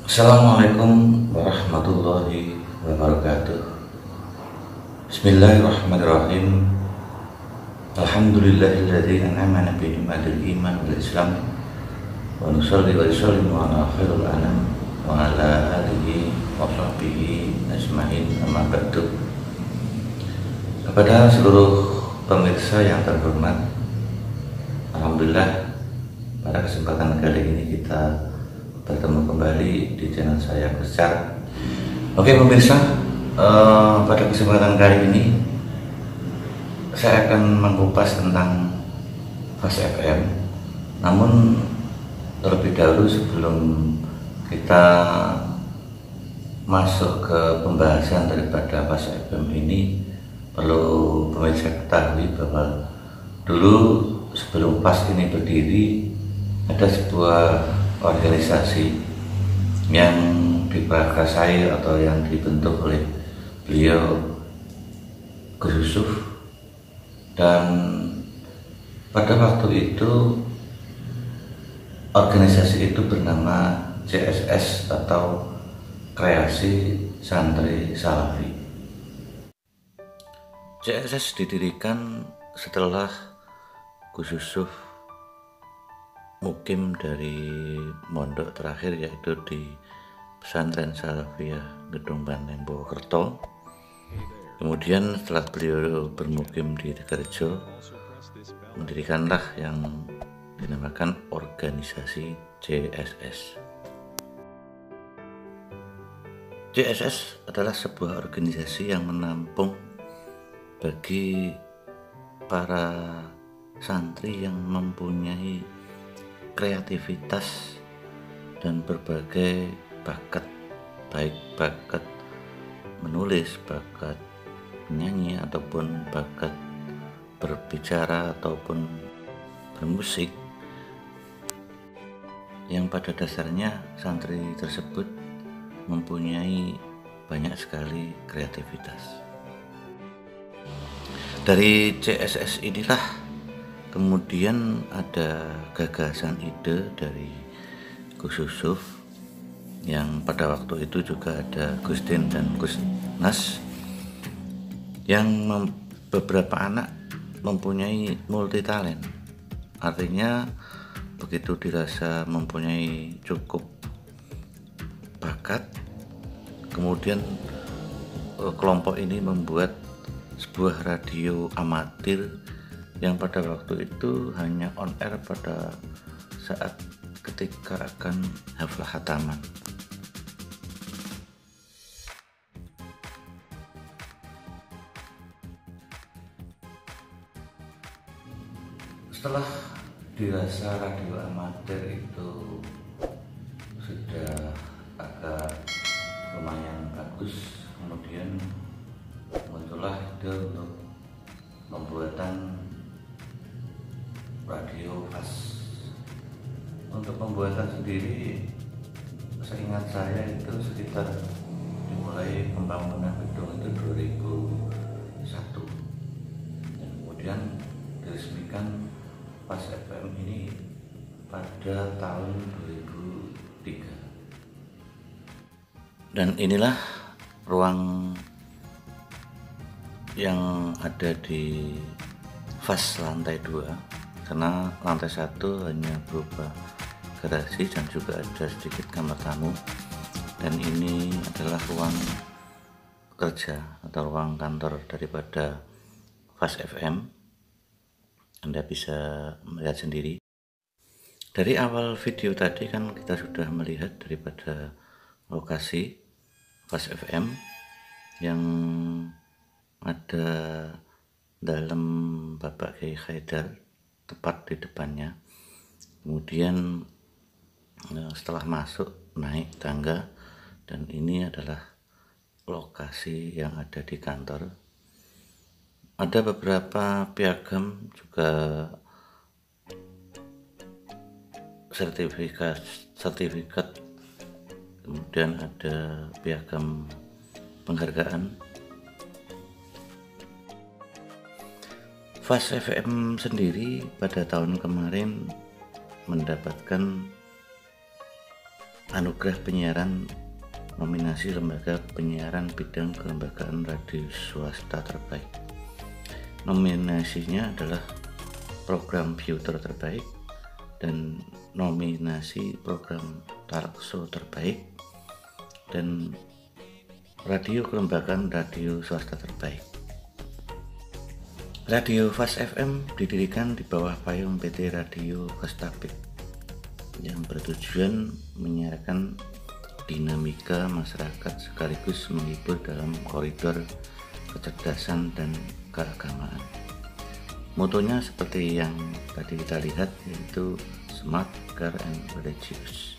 Assalamualaikum warahmatullahi wabarakatuh. Bismillahirrahmanirrahim. Alhamdulillahilladzi an'amana bi ni'matil iman wal islam wa nusalli wa nusallimu ala khairil anam wa ala alihi wa sahbihi ajmain, amma ba'du. Kepada seluruh pemirsa yang terhormat, alhamdulillah pada kesempatan kali ini kita bertemu kembali di channel saya Besar. Oke pemirsa, pada kesempatan kali ini saya akan mengupas tentang Fast FM. Namun terlebih dahulu sebelum kita masuk ke pembahasan daripada Fast FM ini, perlu pemirsa ketahui bahwa dulu sebelum Fast ini berdiri ada sebuah organisasi yang diprakarsai atau yang dibentuk oleh beliau Gus Yusuf, dan pada waktu itu organisasi itu bernama CSS atau Kreasi Santri Salafi. CSS didirikan setelah Gus Yusuf mukim dari mondok terakhir, yaitu di Pesantren Salafiyah Gedung Banteng Purwokerto. Kemudian setelah beliau bermukim di Tegarjo, mendirikanlah yang dinamakan organisasi CSS. CSS adalah sebuah organisasi yang menampung bagi para santri yang mempunyai kreativitas dan berbagai bakat, baik bakat menulis, bakat menyanyi, ataupun bakat berbicara ataupun bermusik, yang pada dasarnya santri tersebut mempunyai banyak sekali kreativitas. Dari CSS inilah kemudian ada gagasan ide dari Gus Yusuf, yang pada waktu itu juga ada Gus Din dan Gus Nas, yang beberapa anak mempunyai multi talent. Artinya begitu dirasa mempunyai cukup bakat, kemudian kelompok ini membuat sebuah radio amatir yang pada waktu itu hanya on air pada saat ketika akan haflah khataman. Setelah dirasa radio amatir itu sudah agak lumayan bagus, kemudian muncullah ide untuk pembuatan radio Fast. Untuk pembuatan sendiri, seingat saya itu sekitar dimulai pembangunan gedung itu 2001, dan kemudian diresmikan Fast FM ini pada tahun 2003. Dan inilah ruang yang ada di Fast lantai 2, karena lantai 1 hanya berupa garasi dan juga ada sedikit kamar tamu, dan ini adalah ruang kerja atau ruang kantor daripada Fast FM. Anda bisa melihat sendiri. Dari awal video tadi kan kita sudah melihat daripada lokasi Fast FM yang ada dalam Bapak Kiai Haidar tepat di depannya. Kemudian setelah masuk naik tangga, dan ini adalah lokasi yang ada di kantor. Ada beberapa piagam, juga sertifikat, kemudian ada piagam penghargaan. Fast FM sendiri pada tahun kemarin mendapatkan Anugerah Penyiaran nominasi Lembaga Penyiaran Bidang Kelembagaan Radio Swasta Terbaik. Nominasinya adalah Program Future Terbaik dan nominasi Program Talkshow Terbaik dan Radio Kelembagaan Radio Swasta Terbaik. Radio Fast FM didirikan di bawah payung PT Radio Kestabek yang bertujuan menyiarkan dinamika masyarakat sekaligus menghibur dalam koridor kecerdasan dan keagamaan. Motonya seperti yang tadi kita lihat, yaitu Smart, Care, and Religious.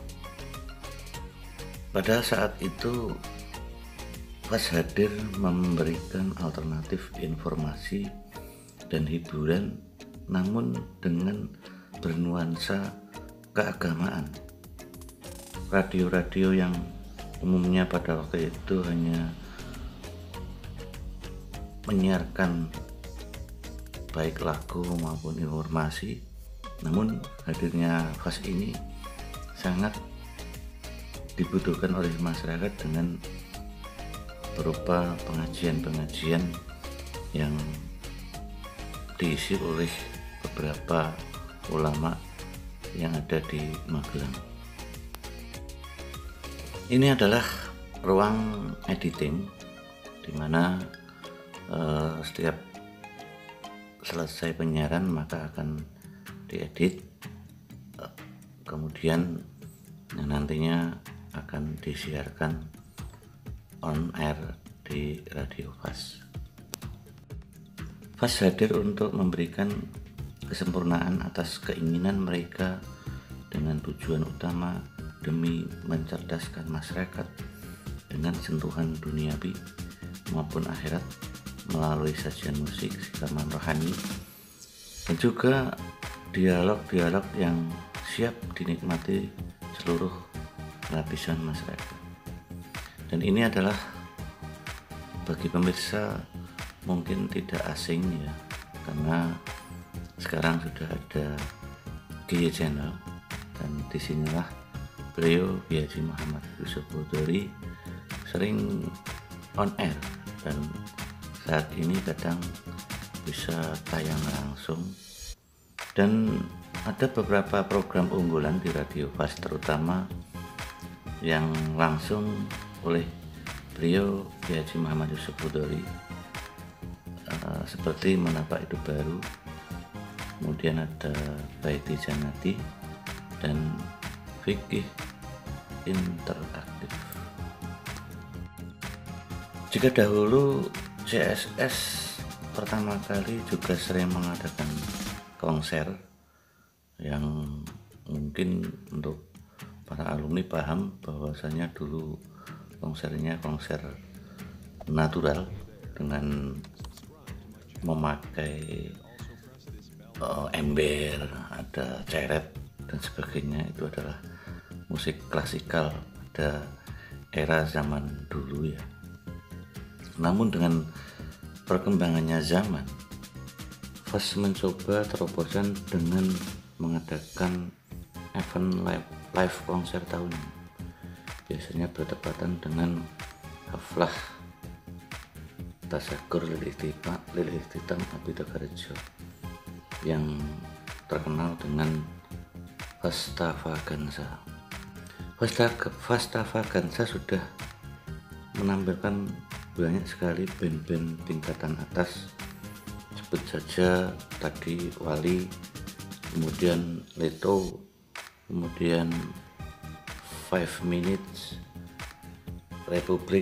Pada saat itu Fast hadir memberikan alternatif informasi dan hiburan, namun dengan bernuansa keagamaan. Radio-radio yang umumnya pada waktu itu hanya menyiarkan baik lagu maupun informasi, namun hadirnya Fast ini sangat dibutuhkan oleh masyarakat dengan berupa pengajian-pengajian yang diisi oleh beberapa ulama yang ada di Magelang. Ini adalah ruang editing di mana setiap selesai penyiaran maka akan diedit, kemudian nantinya akan disiarkan on air di Radio Fast. Fast hadir untuk memberikan kesempurnaan atas keinginan mereka dengan tujuan utama demi mencerdaskan masyarakat dengan sentuhan duniawi maupun akhirat melalui sajian musik, siraman rohani, dan juga dialog-dialog yang siap dinikmati seluruh lapisan masyarakat. Dan ini adalah bagi pemirsa mungkin tidak asing ya, karena sekarang sudah ada GY Channel dan disinilah beliau Haji Muhammad Yusuf Hudori sering on air dan saat ini kadang bisa tayang langsung. Dan ada beberapa program unggulan di Radio Fast terutama yang langsung oleh beliau Haji Muhammad Yusuf Hudori, seperti Menapa Hidup Baru, kemudian ada Baiti Janati dan Fikih Interaktif. Jika dahulu CSS pertama kali juga sering mengadakan konser yang mungkin untuk para alumni paham bahwasanya dulu konsernya konser natural dengan memakai ember, ada ceret dan sebagainya. Itu adalah musik klasikal pada era zaman dulu ya. Namun dengan perkembangannya zaman, Fast mencoba terobosan dengan mengadakan event live konser tahunan, biasanya bertepatan dengan haflah Tasyakur Lil Ikhtitam Abitogarejo yang terkenal dengan Fastavaganza. Fastavaganza sudah menampilkan banyak sekali band-band tingkatan atas, sebut saja tadi Wali, kemudian Leto, kemudian 5 Minutes, Republik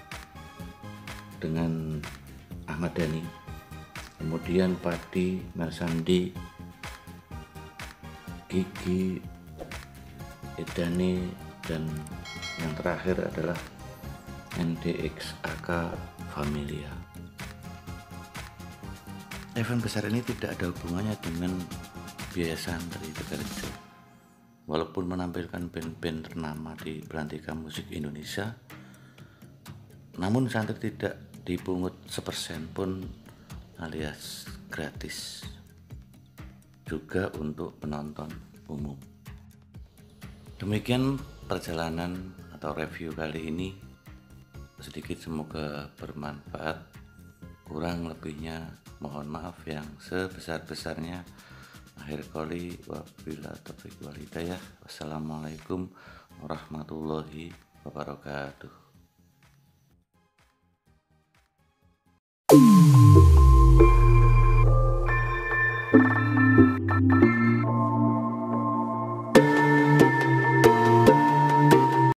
dengan Ahmad Dhani, kemudian Padi, Mersandi, Gigi, Edane, dan yang terakhir adalah NDXAK Familia. Event besar ini tidak ada hubungannya dengan biaya santri Tegarejo. Walaupun menampilkan band-band ternama di belantika musik Indonesia, namun santri tidak dipungut sepersen pun alias gratis, juga untuk penonton umum. Demikian perjalanan atau review kali ini sedikit semoga bermanfaat. Kurang lebihnya mohon maaf yang sebesar-besarnya. Akhir kali wabillahi taufiq wal hidayah. Wassalamualaikum warahmatullahi wabarakatuh.